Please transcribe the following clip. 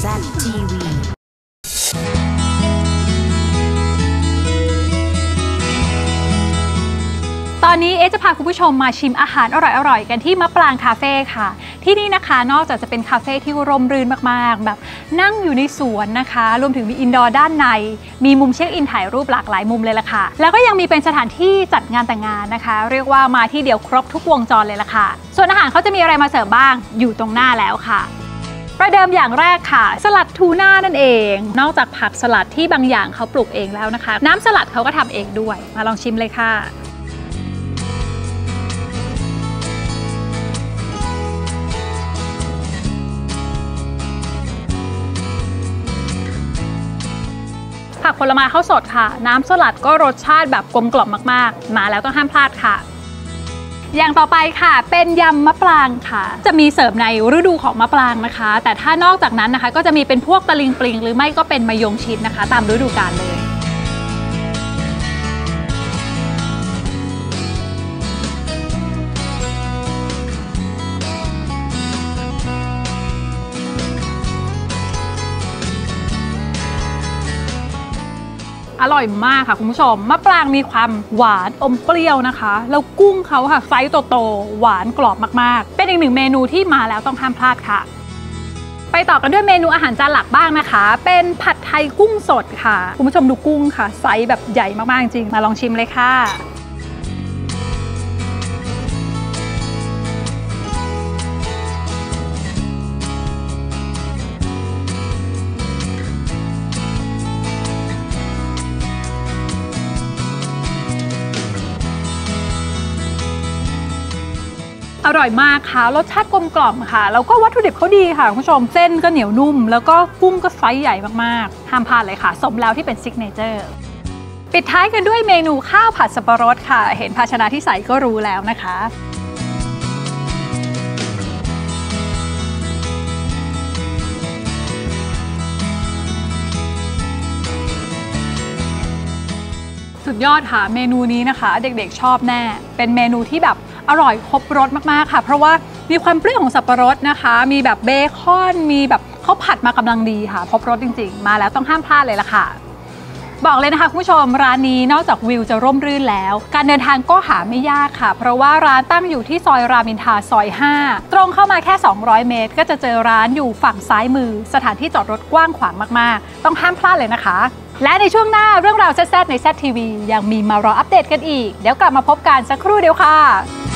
ZTVตอนนี้จะพาคุณผู้ชมมาชิมอาหารอร่อยๆกันที่มะปรางคาเฟ่ค่ะที่นี่นะคะนอกจากจะเป็นคาเฟ่ที่ร่มรื่นมากๆแบบนั่งอยู่ในสวนนะคะรวมถึงมีอินดอร์ด้านในมีมุมเช็คอินถ่ายรูปหลากหลายมุมเลยล่ะค่ะแล้วก็ยังมีเป็นสถานที่จัดงานแต่งงานนะคะเรียกว่ามาที่เดียวครบทุกวงจรเลยล่ะค่ะส่วนอาหารเขาจะมีอะไรมาเสิร์ฟบ้างอยู่ตรงหน้าแล้วค่ะประเดิมอย่างแรกค่ะสลัดทูน่านั่นเองนอกจากผักสลัดที่บางอย่างเขาปลูกเองแล้วนะคะน้ำสลัดเขาก็ทำเองด้วยมาลองชิมเลยค่ะผักผลไม้ข้าวสดค่ะน้ำสลัดก็รสชาติแบบกลมกล่อมมากๆมาแล้วต้องห้ามพลาดค่ะอย่างต่อไปค่ะเป็นยำมะปรางค่ะจะมีเสิร์ฟในฤดูของมะปรางนะคะแต่ถ้านอกจากนั้นนะคะก็จะมีเป็นพวกตะลิงปลิงหรือไม่ก็เป็นมะยงชิดนะคะตามฤดูกาลเลยอร่อยมากค่ะคุณผู้ชมมะปรางมีความหวานอมเปรี้ยวนะคะแล้วกุ้งเขาค่ะไซส์โตๆหวานกรอบมากๆเป็นอีกหนึ่งเมนูที่มาแล้วต้องห้ามพลาดค่ะไปต่อกันด้วยเมนูอาหารจานหลักบ้างนะคะเป็นผัดไทยกุ้งสดค่ะคุณผู้ชมดูกุ้งค่ะไซส์แบบใหญ่มากๆจริงมาลองชิมเลยค่ะอร่อยมากค่ะรสชาติกลมกล่อมค่ะแล้วก็วัตถุดิบเขาดีค่ะคุณผู้ชมเส้นก็เหนียวนุ่มแล้วก็กุ้งก็ไซส์ใหญ่มากๆห้ามพลาดเลยค่ะสมแล้วที่เป็นซิกเนเจอร์ปิดท้ายกันด้วยเมนูข้าวผัดสับปะรดค่ะเห็นภาชนะที่ใส่ก็รู้แล้วนะคะสุดยอดค่ะเมนูนี้นะคะเด็กๆชอบแน่เป็นเมนูที่แบบอร่อยครบรสมากๆค่ะเพราะว่ามีความเปรี้ยวของสับปะรดนะคะมีแบบเบคอนมีแบบเขาผัดมากำลังดีค่ะครบรสจริงๆมาแล้วต้องห้ามพลาดเลยล่ะค่ะบอกเลยนะคะคุณผู้ชมร้านนี้นอกจากวิวจะร่มรื่นแล้วการเดินทางก็หาไม่ยากค่ะเพราะว่าร้านตั้งอยู่ที่ซอยรามอินทราซอย5ตรงเข้ามาแค่200เมตรก็จะเจอร้านอยู่ฝั่งซ้ายมือสถานที่จอดรถกว้างขวางมากๆต้องห้ามพลาดเลยนะคะและในช่วงหน้าเรื่องราวแซ่บๆในZTVยังมีมารออัปเดตกันอีกเดี๋ยวกลับมาพบกันสักครู่เดียวค่ะ